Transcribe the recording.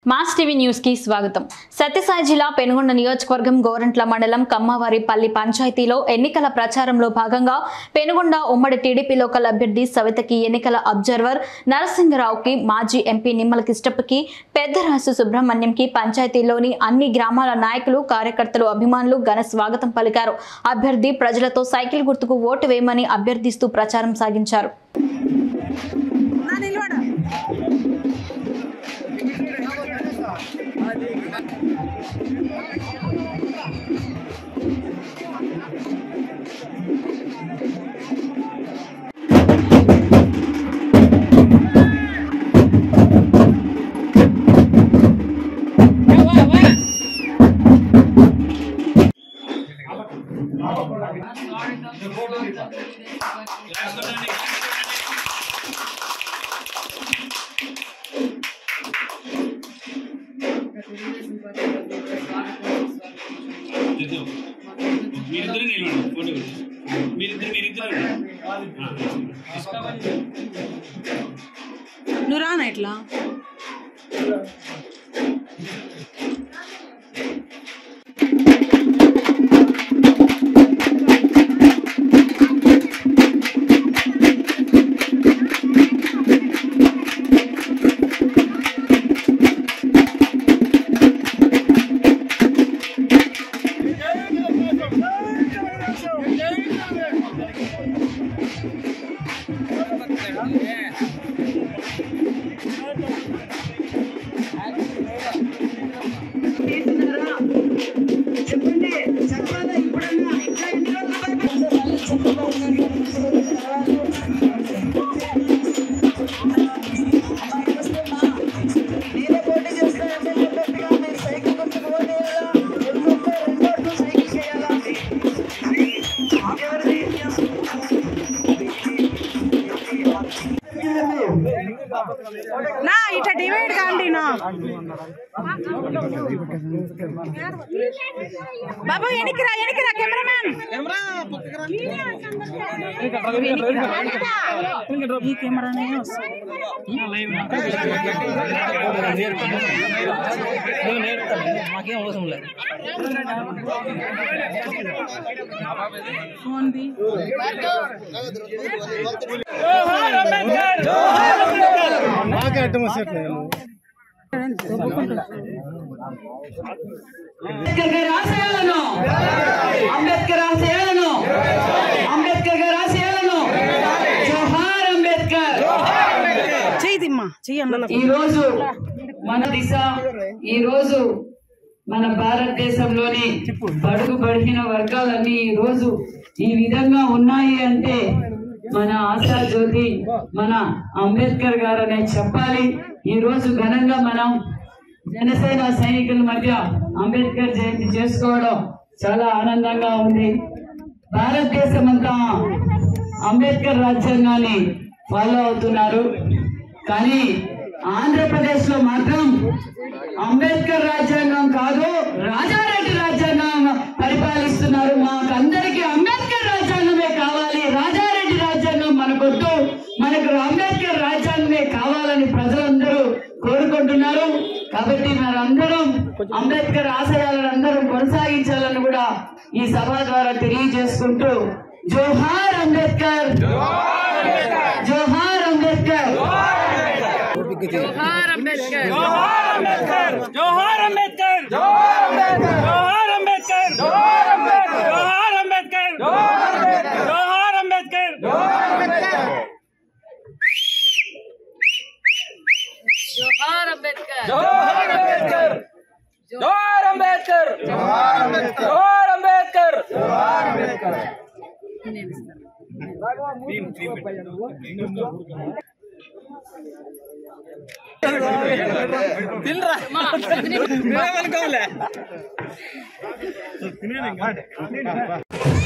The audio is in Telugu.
మాస్ టీవీ న్యూస్ కి స్వాగతం. సత్యసాయి జిల్లా పెనుగొండ నియోజకవర్గం గోరంట్ల మండలం కమ్మవారిపల్లి పంచాయతీలో ఎన్నికల ప్రచారంలో భాగంగా పెనుగొండ ఉమ్మడి టీడీపీ లోకల్ అభ్యర్థి సవితకి ఎన్నికల అబ్జర్వర్ నరసింగరావుకి, మాజీ ఎంపీ నిమ్మల కిష్టప్పకి, పెద్దరాసు సుబ్రహ్మణ్యంకి పంచాయతీలోని అన్ని గ్రామాల నాయకులు, కార్యకర్తలు, అభిమానులు ఘన స్వాగతం పలికారు. అభ్యర్థి ప్రజలతో సైకిల్ గుర్తుకు ఓటు వేయమని అభ్యర్థిస్తూ ప్రచారం సాగించారు. నురానా ఇట్లా నా ఇట్లా డివైడ్ కాండి నా బాబు ఎనికిరా కెమెరామ్యాన్ ఈ కెమెరానే మాకేం అవసరం లేదు ఫోన్ ది ఈరోజు మన దిశ, ఈరోజు మన భారతదేశంలోని బడుగు బడిగిన వర్గాలన్నీ ఈరోజు ఈ విధంగా ఉన్నాయి అంటే మన ఆశా జ్యోతి మన అంబేద్కర్ గారనే చెప్పాలి. ఈ రోజు ఘనంగా మనం జనసేన సైనికుల మధ్య అంబేద్కర్ జయంతి చేసుకోవడం చాలా ఆనందంగా ఉంది. భారతదేశం అంతా అంబేద్కర్ రాజ్యాంగాన్ని ఫాలో అవుతున్నారు, కానీ ఆంధ్రప్రదేశ్ లో మాత్రం అంబేద్కర్ రాజ్యాంగం కాదు, రాజారెడ్డి రాజ్యాంగం పరిపాలిస్తున్నారు. మాకందరికీ అంబేద్కర్ రాజ్యాంగమే కావాలి, రాజారెడ్డి రాజ్యాంగం మనకొద్దు, మనకు అంబేద్కర్ రాజ్యాంగమే కావాలని ప్రజలందరూ కోరుకుంటున్నారు. కాబట్టి మనందరం అంబేద్కర్ ఆశయాలను అందరం కొనసాగించాలని కూడా ఈ సభ ద్వారా తెలియజేసుకుంటూ జోహార్ అంబేద్కర్, జోహార్ అంబేద్కర్, జోహార్ అంబేద్కర్, జోహార్ అంబేద్కర్, జోహార్ అంబేద్కర్, జోహార్ అంబేద్కర్, జోహార్ అంబేద్కర్, జోహార్ అంబేద్కర్, జోహార్ అంబేద్కర్, జోహార్ అంబేద్కర్, జోహార్ అంబేద్కర్, జోహార్ అంబేద్కర్, జోహార్ అంబేద్కర్, జోహార్ అంబేద్కర్, జోహార్ అంబేద్కర్, జోహార్ అంబేద్కర్, జోహార్ అంబేద్కర్. తినరా